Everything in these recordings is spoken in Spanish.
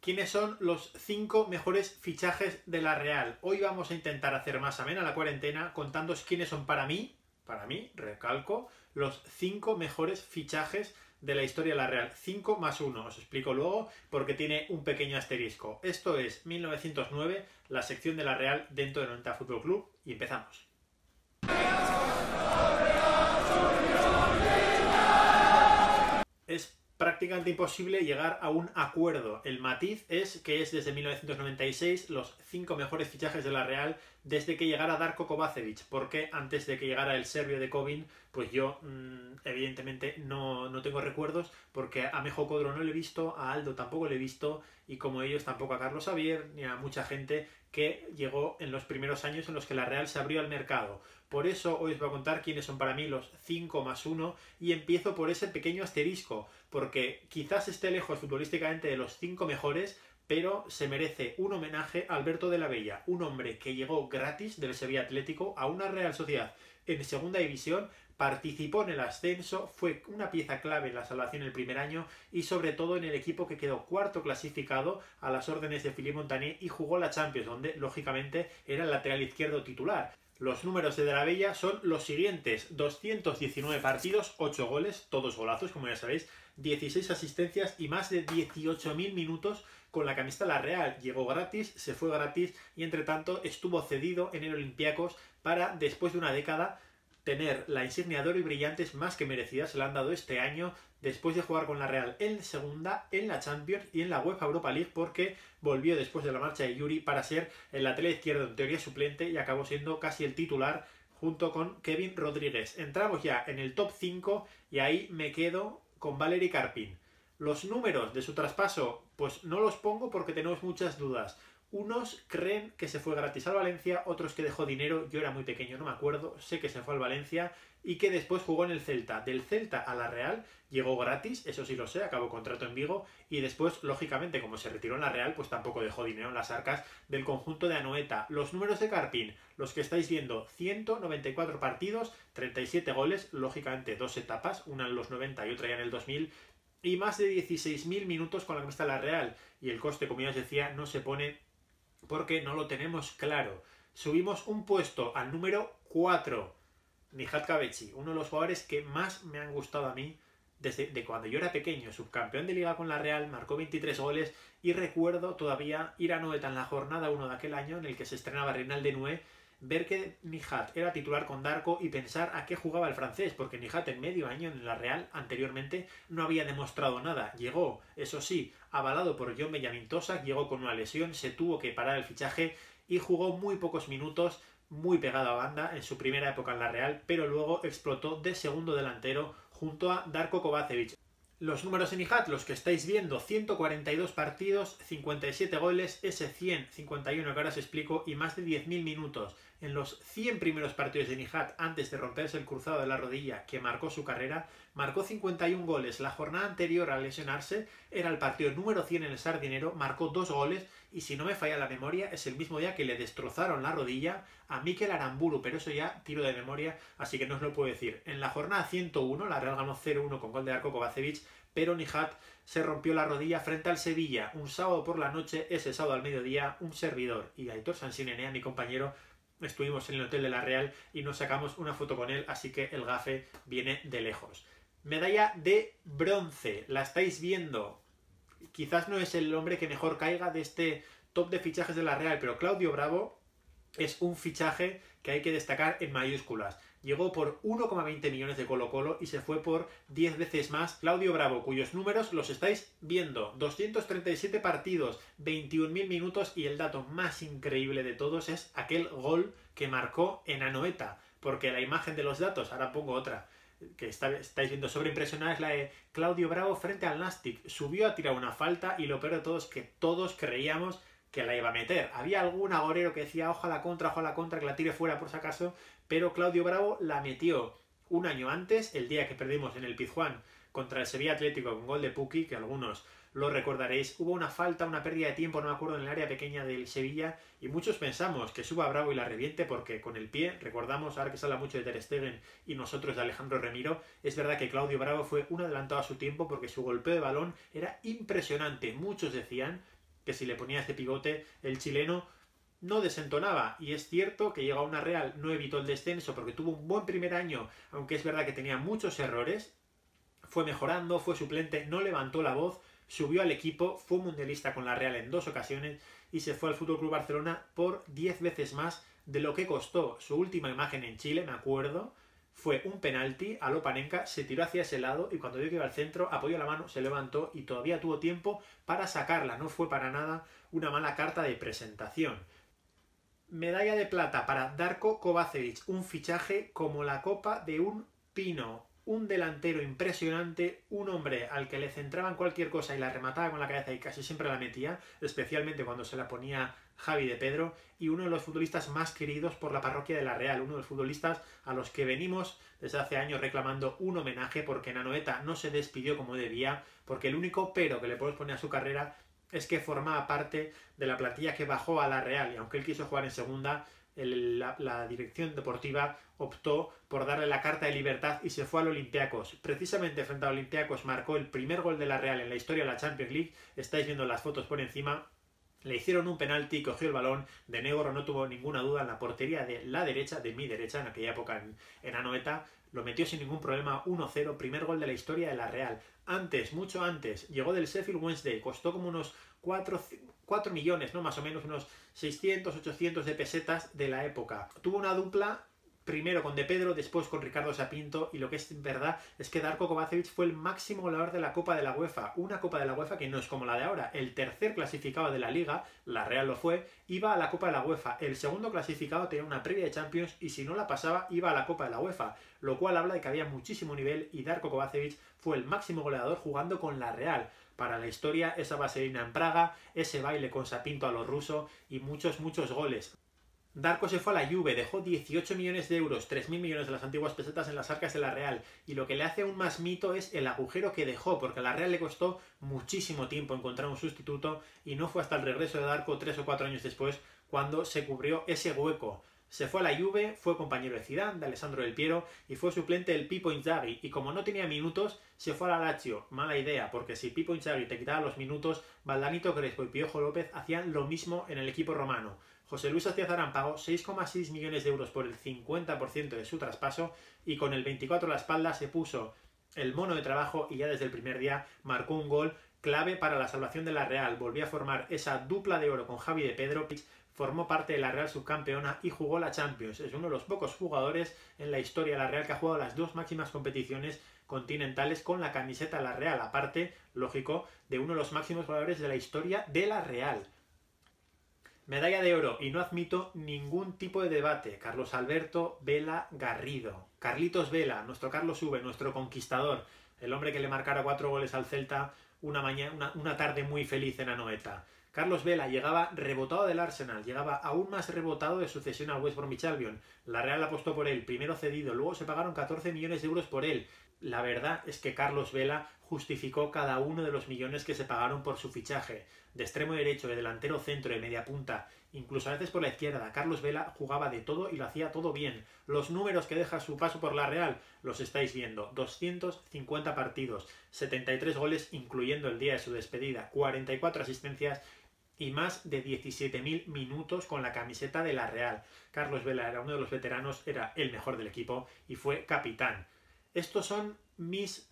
¿Quiénes son los 5 mejores fichajes de la Real? Hoy vamos a intentar hacer más amena la cuarentena contándoos quiénes son para mí, recalco, los 5 mejores fichajes de la historia de la Real. 5 más 1, os explico luego porque tiene un pequeño asterisco. Esto es 1909, la sección de la Real dentro del 90 Fútbol Club y empezamos. Es prácticamente imposible llegar a un acuerdo. El matiz es que es desde 1996 los 5 mejores fichajes de la Real desde que llegara Darko Kovačević, porque antes de que llegara el serbio de Kovin, pues yo evidentemente no tengo recuerdos, porque a Mejo Codro no le he visto, a Aldo tampoco le he visto, y como ellos tampoco a Carlos Xavier, ni a mucha gente que llegó en los primeros años en los que la Real se abrió al mercado. Por eso hoy os voy a contar quiénes son para mí los 5 más 1 y empiezo por ese pequeño asterisco, porque quizás esté lejos futbolísticamente de los 5 mejores, pero se merece un homenaje a Alberto de la Bella, un hombre que llegó gratis del Sevilla Atlético a una Real Sociedad en segunda división, participó en el ascenso, fue una pieza clave en la salvación el primer año y sobre todo en el equipo que quedó cuarto clasificado a las órdenes de Philippe Montané y jugó la Champions, donde lógicamente era el lateral izquierdo titular. Los números de la Bella son los siguientes: 219 partidos, 8 goles, todos golazos como ya sabéis, 16 asistencias y más de 18.000 minutos con la camiseta de la Real. Llegó gratis, se fue gratis y entre tanto estuvo cedido en el Olympiacos para, después de una década, tener la insignia de oro y brillantes más que merecida. Se la han dado este año después de jugar con la Real en segunda, en la Champions y en la UEFA Europa League, porque volvió después de la marcha de Yuri para ser el lateral izquierdo en teoría suplente y acabó siendo casi el titular junto con Kevin Rodríguez. Entramos ya en el top 5 y ahí me quedo con Valeri Karpin. Los números de su traspaso pues no los pongo porque tenemos muchas dudas. Unos creen que se fue gratis al Valencia, otros que dejó dinero, yo era muy pequeño, no me acuerdo, sé que se fue al Valencia y que después jugó en el Celta. Del Celta a la Real llegó gratis, eso sí lo sé, acabó contrato en Vigo y después, lógicamente, como se retiró en la Real, pues tampoco dejó dinero en las arcas del conjunto de Anoeta. Los números de Karpin, los que estáis viendo: 194 partidos, 37 goles, lógicamente 2 etapas, una en los 90 y otra ya en el 2000, y más de 16.000 minutos con la camiseta de la Real. Y el coste, como ya os decía, no se pone porque no lo tenemos claro. Subimos un puesto al número 4. Nihat Kahveci, uno de los jugadores que más me han gustado a mí desde cuando yo era pequeño. Subcampeón de liga con la Real, marcó 23 goles y recuerdo todavía ir a Anoeta en la jornada 1 de aquel año en el que se estrenaba Reinald Denoué, ver que Nihat era titular con Darko y pensar a qué jugaba el francés, porque Nihat en medio año en la Real anteriormente no había demostrado nada. Llegó, eso sí, avalado por John Benjamin Tosak, llegó con una lesión, se tuvo que parar el fichaje y jugó muy pocos minutos, muy pegado a banda en su primera época en la Real, pero luego explotó de segundo delantero junto a Darko Kovačević. Los números en Nihat, los que estáis viendo: 142 partidos, 57 goles, ese 151 que ahora os explico, y más de 10.000 minutos. En los 100 primeros partidos de Nihat, antes de romperse el cruzado de la rodilla que marcó su carrera, marcó 51 goles. La jornada anterior a lesionarse era el partido número 100 en el Sardinero, marcó 2 goles y, si no me falla la memoria, es el mismo día que le destrozaron la rodilla a Mikel Aramburu, pero eso ya tiro de memoria, así que no os lo puedo decir. En la jornada 101, la Real ganó 0-1 con gol de Darko Kovačević, pero Nihat se rompió la rodilla frente al Sevilla un sábado por la noche. Ese sábado al mediodía, un servidor y Aitor Sansinenea, mi compañero, estuvimos en el hotel de la Real y nos sacamos una foto con él, así que el gafe viene de lejos. Medalla de bronce, la estáis viendo. Quizás no es el hombre que mejor caiga de este top de fichajes de la Real, pero Claudio Bravo es un fichaje que hay que destacar en mayúsculas. Llegó por 1,20 millones de Colo-Colo y se fue por 10 veces más. Claudio Bravo, cuyos números los estáis viendo: 237 partidos, 21.000 minutos, y el dato más increíble de todos es aquel gol que marcó en Anoeta, porque la imagen de los datos, ahora pongo otra, que estáis viendo sobreimpresionada, es la de Claudio Bravo frente al Nastic. Subió a tirar una falta y lo peor de todo es que todos creíamos que la iba a meter. Había algún agorero que decía ojalá contra, que la tire fuera por si acaso, pero Claudio Bravo la metió un año antes, el día que perdimos en el Pizjuán contra el Sevilla Atlético con gol de Pukki, que algunos lo recordaréis. Hubo una falta, una pérdida de tiempo, no me acuerdo, en el área pequeña del Sevilla, y muchos pensamos que suba Bravo y la reviente, porque con el pie, recordamos, ahora que se habla mucho de Ter Stegen y nosotros de Alejandro Remiro, es verdad que Claudio Bravo fue un adelantado a su tiempo porque su golpeo de balón era impresionante. Muchos decían que si le ponías de pivote, el chileno no desentonaba. Y es cierto que llegó a una Real, no evitó el descenso porque tuvo un buen primer año, aunque es verdad que tenía muchos errores. Fue mejorando, fue suplente, no levantó la voz, subió al equipo, fue mundialista con la Real en 2 ocasiones y se fue al FC Barcelona por 10 veces más de lo que costó. Su última imagen en Chile, me acuerdo, fue un penalti a Lopanenka, se tiró hacia ese lado y cuando vio que iba al centro, apoyó la mano, se levantó y todavía tuvo tiempo para sacarla. No fue para nada una mala carta de presentación. Medalla de plata para Darko Kovacevic, un fichaje como la copa de un pino. Un delantero impresionante, un hombre al que le centraban cualquier cosa y la remataba con la cabeza y casi siempre la metía, especialmente cuando se la ponía Javi de Pedro, y uno de los futbolistas más queridos por la parroquia de la Real, uno de los futbolistas a los que venimos desde hace años reclamando un homenaje porque en Anoeta no se despidió como debía, porque el único pero que le podemos poner a su carrera es que formaba parte de la plantilla que bajó a la Real, y aunque él quiso jugar en segunda, la dirección deportiva optó por darle la carta de libertad y se fue al Olympiacos. Precisamente frente al Olympiacos marcó el primer gol de la Real en la historia de la Champions League. Estáis viendo las fotos por encima. Le hicieron un penalti, cogió el balón, de Negro no tuvo ninguna duda en la portería de la derecha, de mi derecha, en aquella época en Anoeta, lo metió sin ningún problema, 1-0, primer gol de la historia de la Real. Antes, mucho antes, llegó del Sheffield Wednesday, costó como unos 4 millones, ¿no? Más o menos unos 600, 800 de pesetas de la época. Tuvo una dupla primero con De Pedro, después con Ricardo Sapinto, y lo que es verdad es que Darko Kovacevic fue el máximo goleador de la Copa de la UEFA, una Copa de la UEFA que no es como la de ahora. El tercer clasificado de la Liga, la Real lo fue, iba a la Copa de la UEFA. El segundo clasificado tenía una previa de Champions y si no la pasaba iba a la Copa de la UEFA, lo cual habla de que había muchísimo nivel y Darko Kovacevic fue el máximo goleador jugando con la Real. Para la historia, esa vaselina en Praga, ese baile con Sapinto a los rusos y muchos goles. Darko se fue a la Juve, dejó 18 millones de euros, 3.000 millones de las antiguas pesetas en las arcas de la Real, y lo que le hace aún más mito es el agujero que dejó, porque a la Real le costó muchísimo tiempo encontrar un sustituto y no fue hasta el regreso de Darko 3 o 4 años después cuando se cubrió ese hueco. Se fue a la Juve, fue compañero de Zidane, de Alessandro Del Piero y fue suplente del Pippo Inzaghi, y como no tenía minutos se fue a la Lazio. Mala idea, porque si Pippo Inzaghi te quitaba los minutos, Valdanito Crespo y Piojo López hacían lo mismo en el equipo romano. José Luis Astiazarán pagó 6,6 millones de euros por el 50% de su traspaso y con el 24 a la espalda se puso el mono de trabajo y ya desde el primer día marcó un gol clave para la salvación de la Real. Volvió a formar esa dupla de oro con Javi de Pedro, formó parte de la Real subcampeona y jugó la Champions. Es uno de los pocos jugadores en la historia de la Real que ha jugado las dos máximas competiciones continentales con la camiseta de la Real, aparte, lógico, de uno de los máximos jugadores de la historia de la Real. Medalla de oro, y no admito ningún tipo de debate, Carlos Alberto Vela Garrido. Carlitos Vela, nuestro Carlos V, nuestro conquistador, el hombre que le marcara 4 goles al Celta una tarde muy feliz en Anoeta. Carlos Vela llegaba rebotado del Arsenal, llegaba aún más rebotado de su cesión al West Bromwich Albion. La Real apostó por él, primero cedido, luego se pagaron 14 millones de euros por él. La verdad es que Carlos Vela justificó cada uno de los millones que se pagaron por su fichaje. De extremo derecho, de delantero centro, de media punta, incluso a veces por la izquierda, Carlos Vela jugaba de todo y lo hacía todo bien. Los números que deja su paso por la Real los estáis viendo. 250 partidos, 73 goles incluyendo el día de su despedida, 44 asistencias y más de 17.000 minutos con la camiseta de la Real. Carlos Vela era uno de los veteranos, era el mejor del equipo y fue capitán. Estos son mis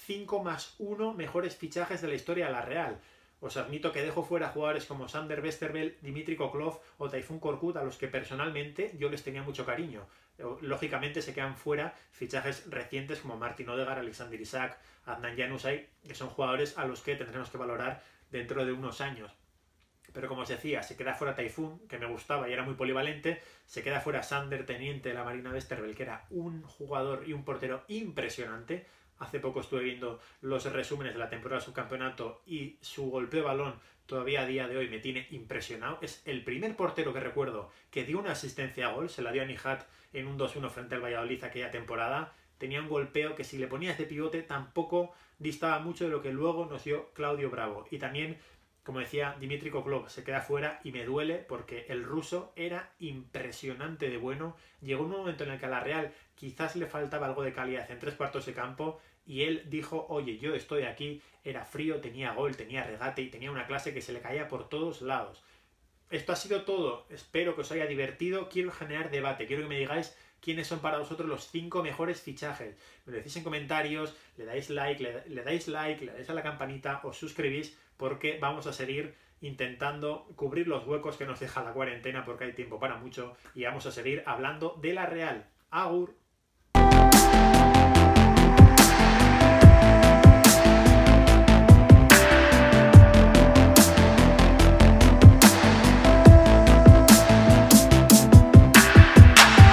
5+1 mejores fichajes de la historia de la Real. Os admito que dejo fuera jugadores como Sander Westerveld, Dimitri Koklov o Tayfun Korkut, a los que personalmente yo les tenía mucho cariño. Lógicamente se quedan fuera fichajes recientes como Martin Odegaard, Alexander Isak, Adnan Januzaj, que son jugadores a los que tendremos que valorar dentro de unos años. Pero como os decía, se queda fuera Tayfun, que me gustaba y era muy polivalente, se queda fuera Sander, teniente de la Marina Westerveld, que era un jugador y un portero impresionante. Hace poco estuve viendo los resúmenes de la temporada del subcampeonato y su golpeo de balón todavía a día de hoy me tiene impresionado. Es el primer portero que recuerdo que dio una asistencia a gol, se la dio a Nihat en un 2-1 frente al Valladolid aquella temporada. Tenía un golpeo que si le ponías de pivote tampoco distaba mucho de lo que luego nos dio Claudio Bravo. Y también, como decía, Dimitri Koklov se queda fuera y me duele porque el ruso era impresionante de bueno. Llegó un momento en el que a la Real quizás le faltaba algo de calidad en 3 cuartos de campo y él dijo, oye, yo estoy aquí, era frío, tenía gol, tenía regate y tenía una clase que se le caía por todos lados. Esto ha sido todo, espero que os haya divertido, quiero generar debate, quiero que me digáis quiénes son para vosotros los 5 mejores fichajes. Me lo decís en comentarios, le dais like, le dais a la campanita, os suscribís, porque vamos a seguir intentando cubrir los huecos que nos deja la cuarentena, porque hay tiempo para mucho, y vamos a seguir hablando de la Real. ¡Agur!